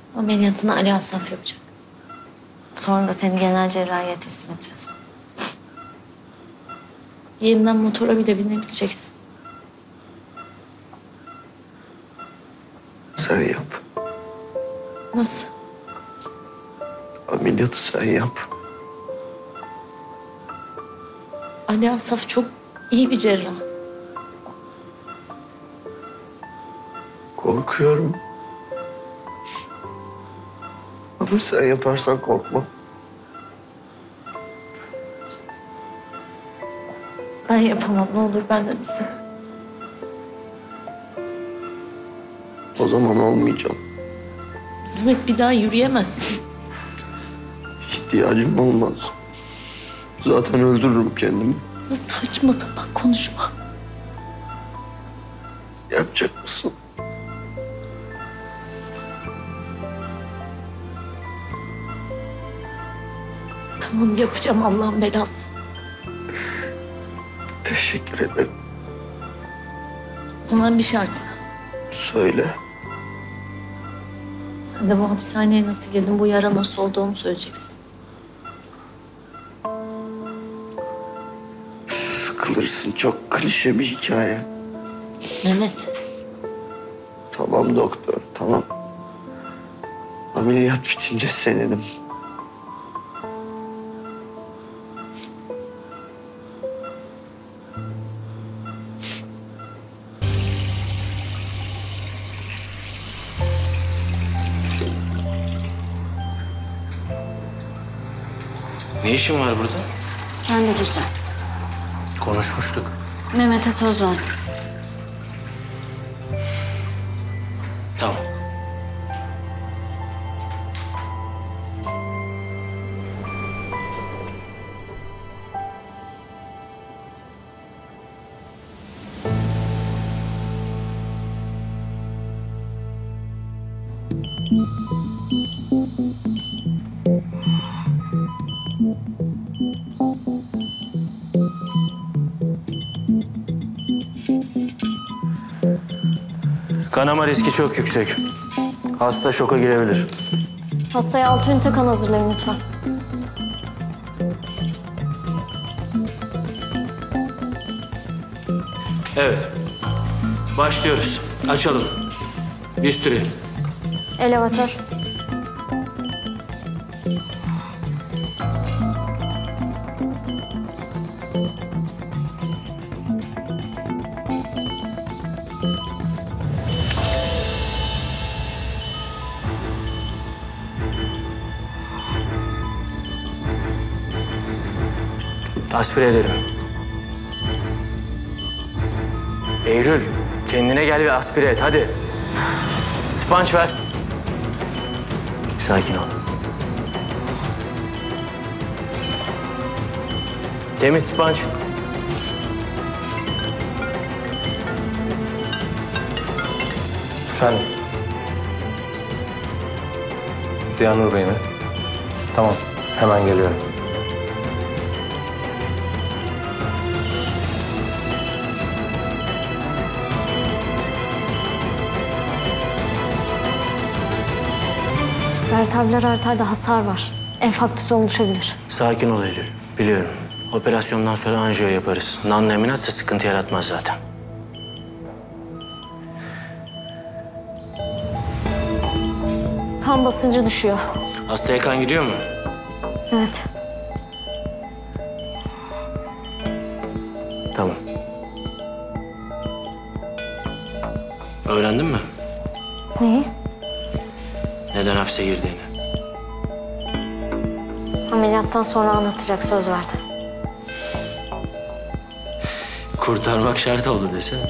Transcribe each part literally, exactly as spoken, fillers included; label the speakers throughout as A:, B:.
A: Ameliyatını Ali Asaf yapacak. Sonra da seni genel cerrahiye teslim edeceğiz. Yeniden motora bile binebileceksin.
B: Sen yap.
A: Nasıl?
B: Ameliyatı sen yap.
A: Ali Asaf çok iyi bir cerrah.
B: Korkuyorum. Ama sen yaparsan korkmam.
A: Ben yapamam. Ne olur benden iste.
B: O zaman olmayacağım.
A: Mehmet, bir daha yürüyemezsin.
B: İhtiyacım olmaz. Zaten öldürürüm kendimi.
A: Saçma sapan konuşma.
B: Yapacak mısın?
A: Tamam, yapacağım, Allah'ın belası.
B: Teşekkür ederim.
A: Ona bir şart.
B: Söyle.
A: Sen de bu hapishaneye nasıl girdin, bu yara nasıl oldu onu söyleyeceksin.
B: Sıkılırsın. Çok klişe bir hikaye.
A: Mehmet.
B: Tamam doktor, tamam. Ameliyat bitince seninim.
C: Ne işin var burada?
A: Ben de gireceğim.
C: Konuşmuştuk.
A: Mehmet'e söz verdim.
C: Tamam. Kanama riski çok yüksek. Hasta şoka girebilir.
A: Hastaya altı ünite kan hazırlayın lütfen.
C: Evet. Başlıyoruz. Açalım. Bisturi.
A: Elevatör.
C: Aspire edelim. Eylül, kendine gel ve aspire et. Hadi. Sponge ver. Sakin ol. Temiz sponge.
D: Efendim? Ziyanur Bey mi? Tamam, hemen geliyorum.
A: Vertebral arterde hasar var. Enfarktüsü oluşabilir.
C: Sakin ol Eylül. Biliyorum. Operasyondan sonra anjiyo yaparız. Nanla eminatsa sıkıntı yaratmaz zaten.
A: Kan basıncı düşüyor.
C: Hastaya kan gidiyor mu?
A: Evet.
C: Tamam. Öğrendin mi?
A: Neyi?
C: Neden hapse girdiğini?
A: Ameliyattan sonra anlatacak, söz verdi.
C: Kurtarmak şart oldu desene.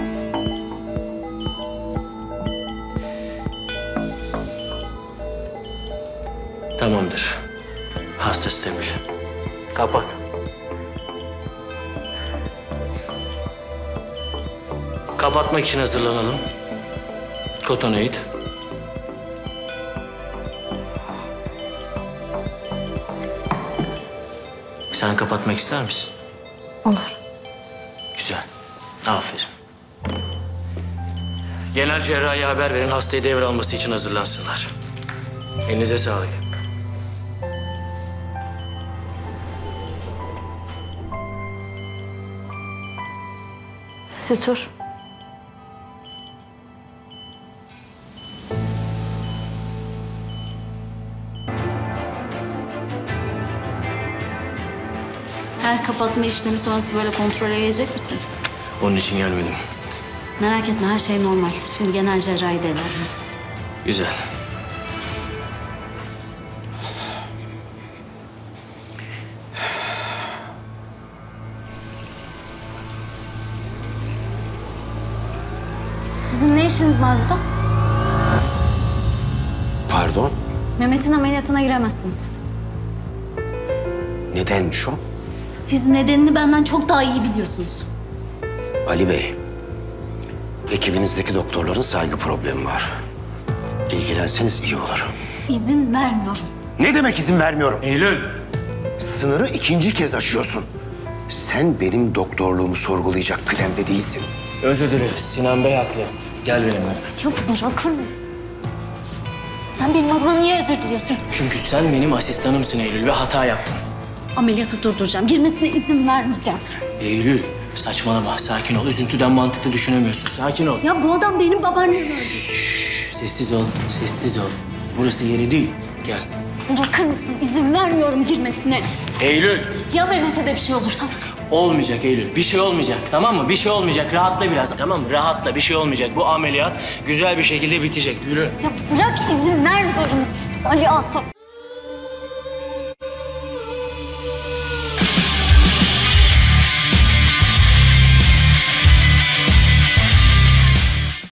C: Tamamdır. Hasta stabil. Kapat. Kapatmak için hazırlanalım. Kotonoid. Sen kapatmak ister misin?
A: Olur.
C: Güzel. Aferin. Genel cerrahiye haber verin, hastayı devralması için hazırlansınlar. Elinize sağlık.
A: Sütür. Her kapatma işlemi sonrası böyle kontrole gelecek misin?
C: Onun için gelmedim.
A: Merak etme, her şey normal. Şimdi genel cerrahi devredin.
C: Güzel.
A: Sizin ne işiniz var burada?
B: Pardon,
A: Mehmet'in ameliyatına giremezsiniz.
B: nedenmiş o?
A: Siz nedenini benden çok daha iyi biliyorsunuz.
B: Ali Bey, ekibinizdeki doktorların saygı problemi var. İlgilenseniz iyi olur.
A: İzin vermiyorum.
B: Ne demek izin vermiyorum?
C: Eylül.
B: Sınırı ikinci kez aşıyorsun. Sen benim doktorluğumu sorgulayacak kıdemde değilsin.
C: Özür dileriz. Sinan Bey haklı. Gel benimle.
A: Ya bırakır mısın? Sen benim adıma niye özür diliyorsun?
C: Çünkü sen benim asistanımsın Eylül ve hata yaptın.
A: Ameliyatı durduracağım. Girmesine izin vermeyeceğim.
C: Eylül, saçmalama. Sakin ol. Üzüntüden mantıklı düşünemiyorsun. Sakin ol.
A: Ya bu adam benim babaannem öldü.
C: Şşş, sessiz ol. Sessiz ol. Burası yeri değil. Gel.
A: Bırakır mısın? İzin vermiyorum girmesine.
C: Eylül.
A: Ya Mehmet'e de bir şey olursa?
C: Olmayacak Eylül. Bir şey olmayacak. Tamam mı? Bir şey olmayacak. Rahatla biraz. Tamam mı? Rahatla. Bir şey olmayacak. Bu ameliyat güzel bir şekilde bitecek. Yürü.
A: Ya bırak, izin vermiyorum. Ali Asaf.